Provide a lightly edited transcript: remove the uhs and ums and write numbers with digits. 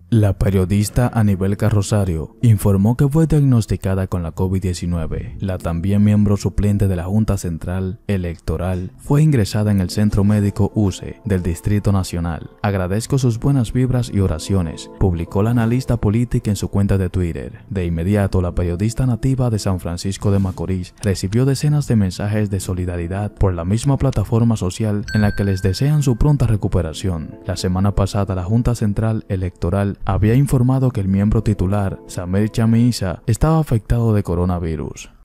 La periodista Anibel Carrosario informó que fue diagnosticada con la COVID-19. La también miembro suplente de la Junta Central Electoral fue ingresada en el Centro Médico UCE del Distrito Nacional. Agradezco sus buenas vibras y oraciones, publicó la analista política en su cuenta de Twitter. De inmediato, la periodista nativa de San Francisco de Macorís recibió decenas de mensajes de solidaridad por la misma plataforma social en la que les desean su pronta recuperación. La semana pasada, la Junta Central Electoral había informado que el miembro titular, Samer Chamisa, estaba afectado de coronavirus.